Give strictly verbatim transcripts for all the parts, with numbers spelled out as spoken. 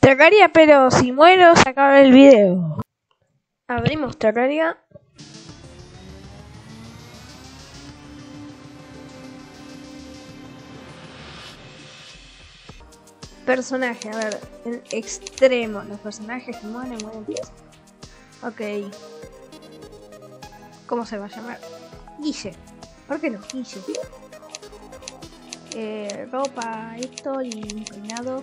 Terraria, pero si muero se acaba el video. Abrimos Terraria. Personaje, a ver, en extremo, los personajes que mueren, mueren. Ok. ¿Cómo se va a llamar? Guille. ¿Por qué no? Guille. Eh, ropa, esto y un peinado.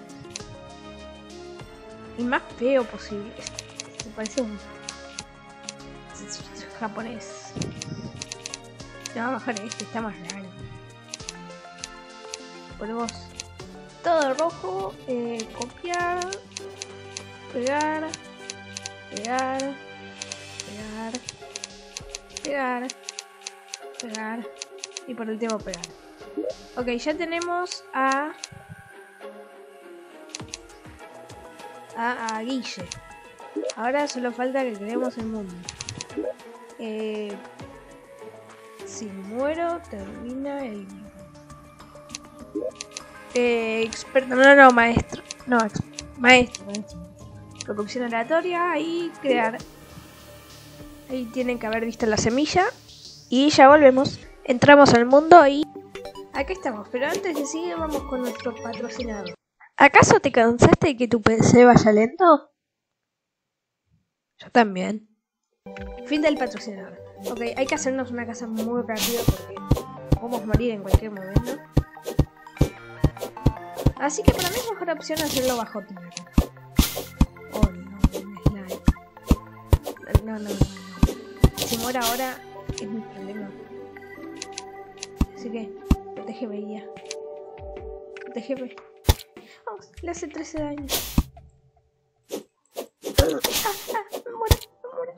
El más feo posible. Se parece a un japonés. No, mejor este, está más raro. Ponemos todo rojo, eh, copiar, pegar, pegar, pegar, pegar, pegar y por último pegar. Ok, ya tenemos a a, a Guille. Ahora solo falta que creemos el mundo. Eh, si muero termina el Eh, experto, no, no, maestro. No, maestro, maestro. Producción aleatoria y crear. Ahí tienen que haber visto la semilla. Y ya volvemos. Entramos al mundo y acá estamos. Pero antes de seguir vamos con nuestro patrocinador. ¿Acaso te cansaste de que tu P C vaya lento? Yo también. Fin del patrocinador. Ok, hay que hacernos una casa muy rápido porque podemos morir en cualquier momento. Así que para mí es mejor opción hacerlo bajo tierra. Oh no, un slime. No, no, no, no. Si muero ahora es mi problema. Así que, protégeme, guía. Protégeme. Vamos, le hace trece daños. Ah, ah, me muero, me muero.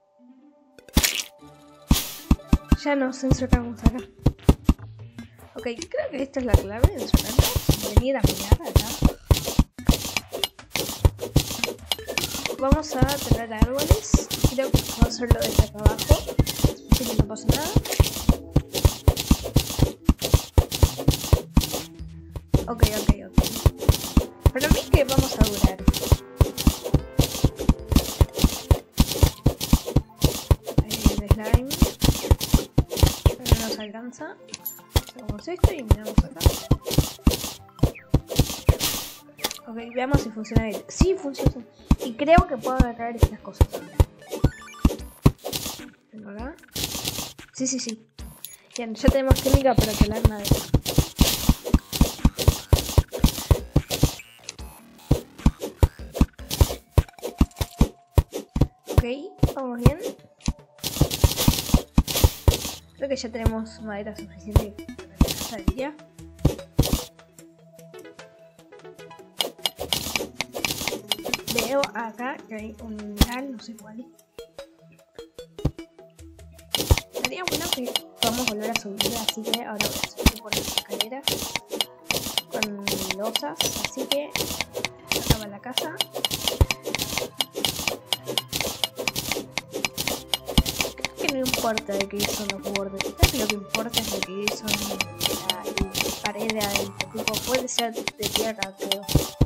Ya nos encerramos acá. Ok, creo que esta es la clave de encerrarnos. Venir a pelear acá. Vamos a traer árboles. Creo que vamos a hacerlo desde acá abajo. Así que no pasa nada. Ok, ok, ok. Para mí que vamos a durar. Ahí el slime. Pero no nos alcanza. Hacemos esto y miramos acá. Ok, veamos si funciona bien. Sí, funciona. Y creo que puedo agarrar estas cosas. Vengo acá. Sí, sí, sí. Bien, ya tenemos técnica para pelar madera. Ok, vamos bien. Creo que ya tenemos madera suficiente para la casa del día. Veo acá que hay un mineral, no sé cuál. Sería bueno que podamos volver a subir, así que ahora voy a subir por las escaleras con losas, así que acá va la casa. Creo que no importa de qué son los bordes, creo que lo que importa es de qué son la, la pared de adentro, tipo, puede ser de tierra, creo.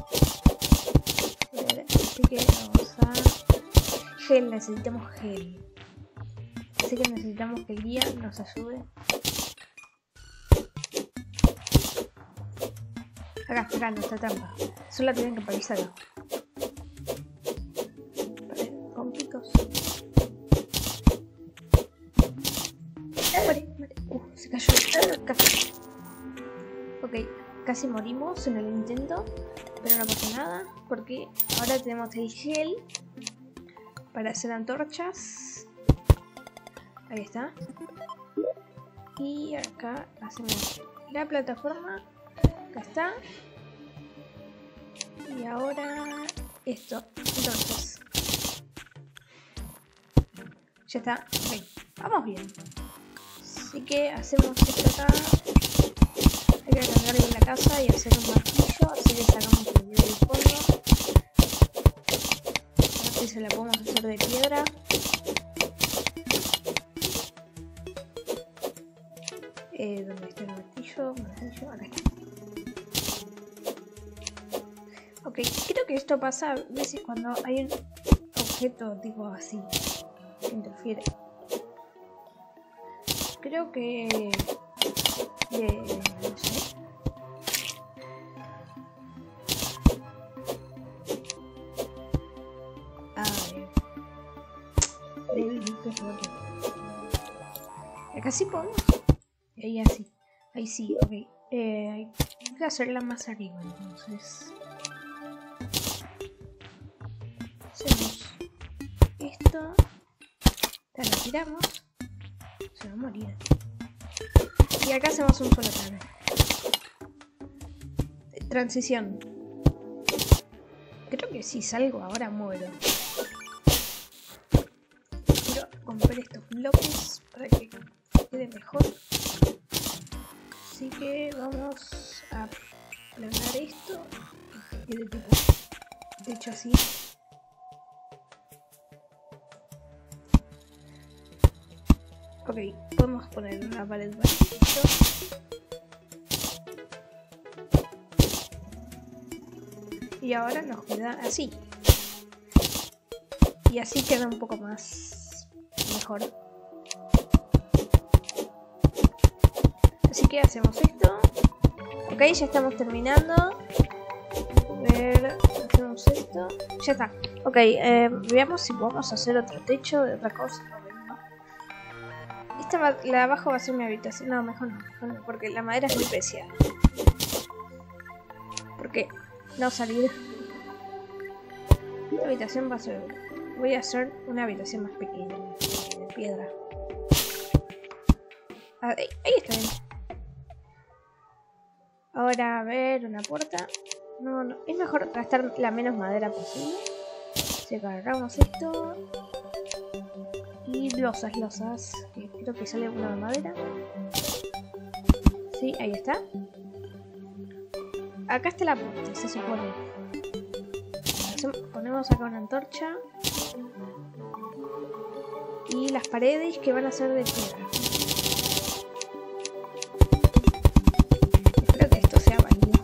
Así que vamos a... Gel, necesitamos gel. Así que necesitamos que el guía nos ayude. Acá, acá, nuestra trampa. Solo tienen que pavisarlo. Con picos. Muere, muere. Uh, se cayó. Uh, casi. Ok, casi morimos en el intento. Pero no pasa nada, porque ahora tenemos el gel para hacer antorchas. Ahí está. Y acá hacemos la plataforma. Acá está. Y ahora esto. Entonces, ya está. Ok, vamos bien. Así que hacemos esto acá. Hay que cargar bien la casa y hacer un martillo. Así que sacamos el video del fondo. A ver si se la podemos hacer de piedra. Eh, ¿Dónde está el martillo? Martillo, acá está. Ok, creo que esto pasa a veces cuando hay un objeto tipo así que interfiere. Creo que... De, no sé. A ver. Acá sí podemos. Ahí así. Ahí sí, ok. Eh, hay que hacerla más arriba, entonces. Hacemos esto. La tiramos. Se va a morir. Y acá hacemos un solo plano. Transición. Creo que si salgo ahora muero. Quiero comprar estos bloques para que quede mejor. Así que vamos a planear esto. Y de tipo, de hecho así. Ok, podemos poner una pared para esto. Y ahora nos queda así. Y así queda un poco más mejor. Así que hacemos esto. Ok, ya estamos terminando. A ver, hacemos esto. Ya está. Ok, eh, veamos si podemos hacer otro techo de otra cosa. Esta va, la de abajo va a ser mi habitación. No, mejor no, mejor no, porque la madera es muy especial. Porque no salir. Esta habitación va a ser... Voy a hacer una habitación más pequeña, de piedra. Ah, ahí, ahí está bien. Ahora, a ver, una puerta. No, no, es mejor gastar la menos madera posible. Si agarramos esto. Y losas, losas. Que creo que sale una de madera. Sí, ahí está. Acá está la puerta, se supone. Ponemos acá una antorcha. Y las paredes que van a ser de piedra. Espero que esto sea válido.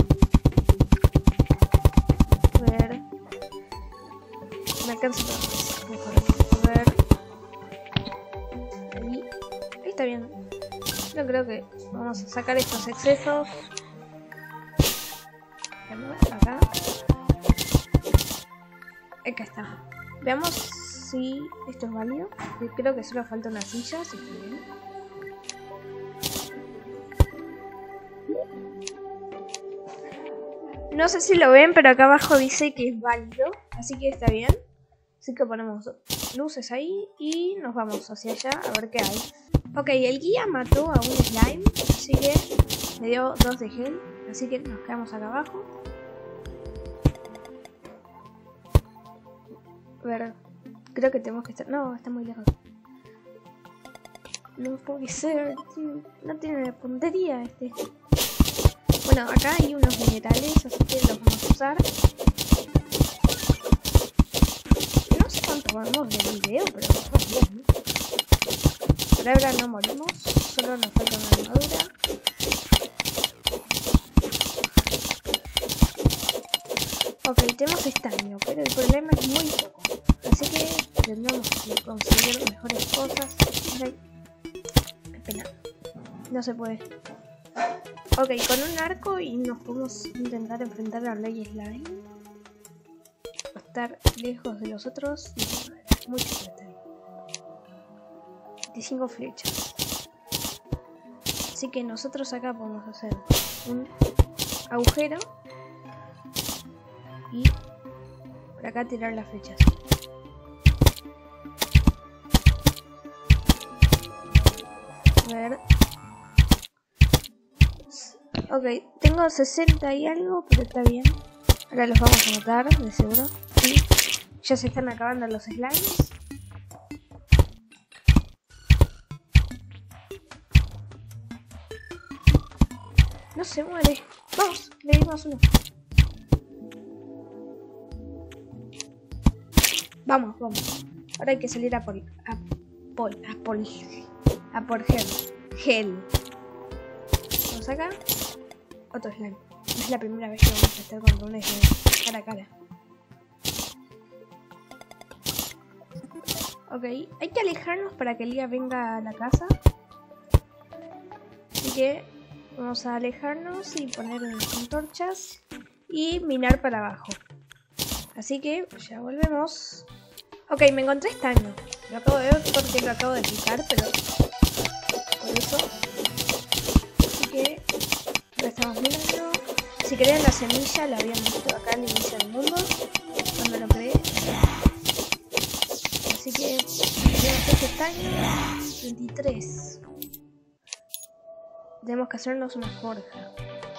A ver. Me alcanza para más. Mejor. A ver. Ahí. Ahí está bien. Yo creo que vamos a sacar estos excesos. Acá. Acá está. Veamos si esto es válido. Creo que solo falta una silla, si está bien. No sé si lo ven, pero acá abajo dice que es válido. Así que está bien. Así que ponemos luces ahí y nos vamos hacia allá a ver qué hay. Ok, el guía mató a un slime, así que me dio dos de gel. Así que nos quedamos acá abajo. A ver, creo que tenemos que estar... No, está muy lejos. No puede ser. No tiene puntería este. Bueno, acá hay unos minerales, así que los vamos a usar. No sé cuánto vamos del video, pero vamos bien. Por ahora no morimos, solo nos falta una armadura. Ok, tenemos estaño, pero el problema es muy poco. Así que tendremos que conseguir mejores cosas. Ay, qué pena. No se puede. Ok, con un arco y nos podemos intentar enfrentar a Ley Slime. Va a estar lejos de los otros. Mucho plata. veinticinco flechas. Así que nosotros acá podemos hacer un agujero. Y por acá tirar las flechas. A ver. Ok, tengo sesenta y algo, pero está bien. Ahora los vamos a matar, de seguro. Sí. Ya se están acabando los slimes. No se muere. Vamos, le dimos uno. Vamos, vamos. Ahora hay que salir a por... A por... A por... A por gel. Gel. Vamos acá. Otro slime. No es la primera vez que vamos a estar contra un slime cara a cara. Ok, hay que alejarnos para que Lía venga a la casa. Así que vamos a alejarnos y poner las antorchas y minar para abajo. Así que ya volvemos. Ok, me encontré estaño. Lo acabo de ver porque lo acabo de quitar, pero por eso. Así que lo estamos mirando. Si querían la semilla, la habían visto acá al inicio del mundo, cuando lo creé. Así que tenemos este estaño veintitrés. Tenemos que hacernos una forja.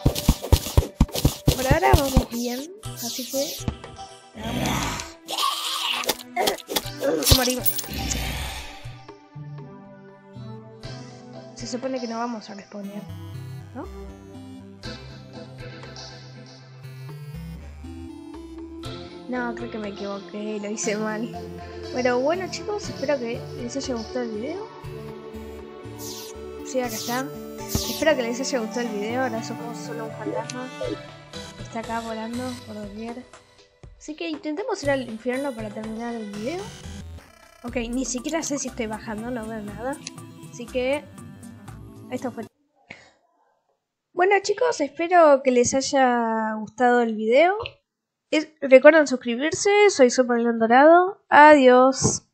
Por ahora vamos bien, así que hagamos. Morimos. Se supone que no vamos a responder, ¿no? No, creo que me equivoqué, lo hice mal. Pero bueno chicos, espero que les haya gustado el video. Sí, acá está. Espero que les haya gustado el video. Ahora somos solo un fantasma que está acá volando por doquier. Así que intentemos ir al infierno para terminar el video. Ok, ni siquiera sé si estoy bajando, no veo nada. Así que esto fue. Bueno chicos, espero que les haya gustado el video. Es, recuerden suscribirse, soy Super León Dorado. Adiós.